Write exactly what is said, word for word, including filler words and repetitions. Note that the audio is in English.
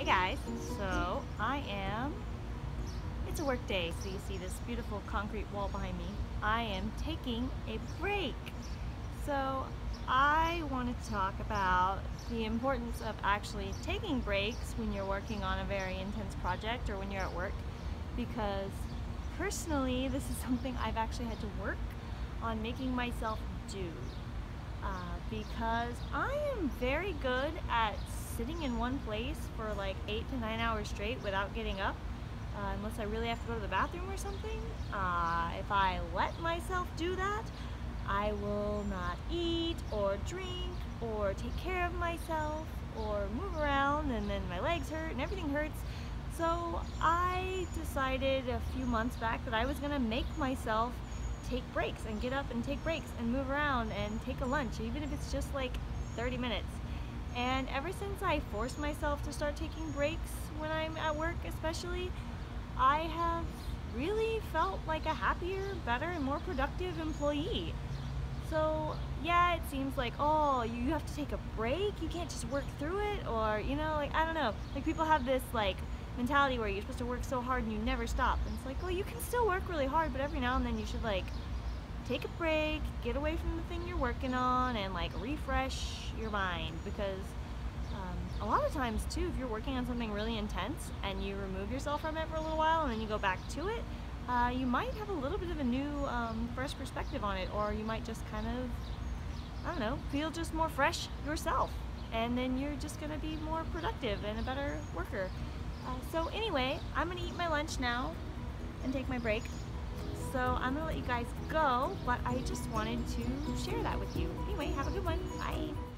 guys, so I am, it's a work day, so you see this beautiful concrete wall behind me. I am taking a break. So I wanted to talk about the importance of actually taking breaks when you're working on a very intense project or when you're at work, because personally this is something I've actually had to work on making myself do. Uh, because I am very good at sitting in one place for like eight to nine hours straight without getting up, uh, unless I really have to go to the bathroom or something. Uh, if I let myself do that, I will not eat or drink or take care of myself or move around, and then my legs hurt and everything hurts. So I decided a few months back that I was gonna make myself take breaks and get up and take breaks and move around and take a lunch, even if it's just like thirty minutes. And ever since I forced myself to start taking breaks when I'm at work especially, I have really felt like a happier, better, and more productive employee. So yeah, it seems like, oh, you have to take a break, you can't just work through it, or you know, like, I don't know, like people have this like mentality where you're supposed to work so hard and you never stop, and it's like, well, you can still work really hard, but every now and then you should like take a break, get away from the thing you're working on, and like refresh your mind. Because um, a lot of times too, if you're working on something really intense and you remove yourself from it for a little while and then you go back to it, uh, you might have a little bit of a new um, fresh perspective on it, or you might just kind of, I don't know, feel just more fresh yourself, and then you're just gonna be more productive and a better worker. Uh, so anyway, I'm gonna eat my lunch now and take my break. So I'm gonna let you guys go, but I just wanted to share that with you. Anyway, have a good one. Bye.